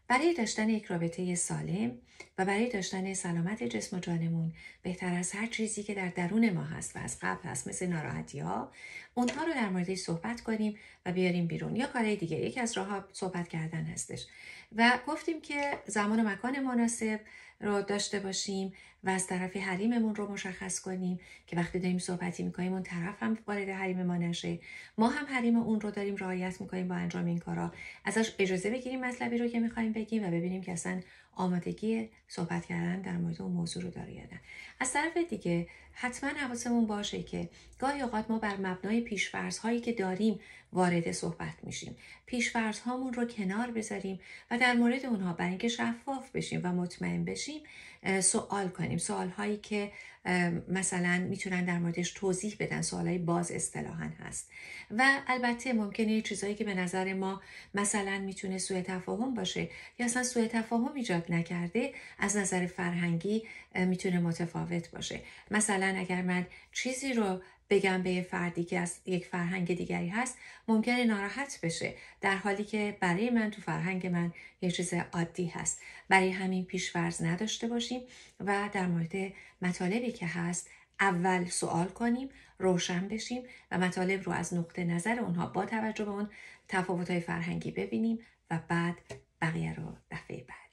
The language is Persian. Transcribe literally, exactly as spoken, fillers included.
برای داشتن یک رابطه سالم و برای داشتن سلامت جسم و جانمون بهتر از هر چیزی که در درون ما هست و از قبل هست، مثل ناراحتی ها، اونها رو در موردش صحبت کنیم و بیاریم بیرون. یا کارهای دیگه، یکی از راه ها صحبت کردن هستش. و گفتیم که زمان و مکان مناسب رو داشته باشیم و از طرف حریممون رو مشخص کنیم که وقتی داریم صحبتی میکنیم اون طرف هم وارد حریم ما نشه، ما هم حریم اون رو داریم رعایت میکنیم با انجام این کارا. ازش اجازه بگیریم مطلبی رو که میخوایم بگیم و ببینیم که اصلا آمادگی صحبت کردن در مورد اون موضوع رو داره یا نه. از طرف دیگه حتما حواسمون باشه که گاهی اوقات ما بر مبنای پیش‌فرض هایی که داریم وارد صحبت میشیم. پیش‌فرض هامون رو کنار بذاریم و در مورد اونها برای اینکه شفاف بشیم و مطمئن بشیم سوال کنیم. سوال هایی که مثلا میتونن در موردش توضیح بدن، سوال های باز اصطلاحاً هست. و البته ممکنه چیزایی که به نظر ما مثلا میتونه سوء تفاهم باشه یا اصلا سوء تفاهم ایجاد نکرده، از نظر فرهنگی میتونه متفاوت باشه. مثلا اگر من چیزی رو بگم به یه فردی که از یک فرهنگ دیگری هست، ممکنه ناراحت بشه، در حالی که برای من تو فرهنگ من یه چیز عادی هست. برای همین پیش‌فرض نداشته باشیم و در مورد مطالبی که هست اول سوال کنیم، روشن بشیم و مطالب رو از نقطه نظر اونها با توجه به اون تفاوت‌های فرهنگی ببینیم و بعد بقیه رو دفعه بعد